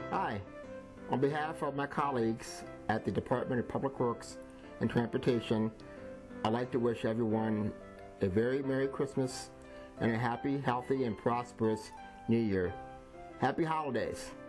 Hi, on behalf of my colleagues at the Department of Public Works and Transportation, I'd like to wish everyone a very Merry Christmas and a happy, healthy, and prosperous New Year. Happy holidays!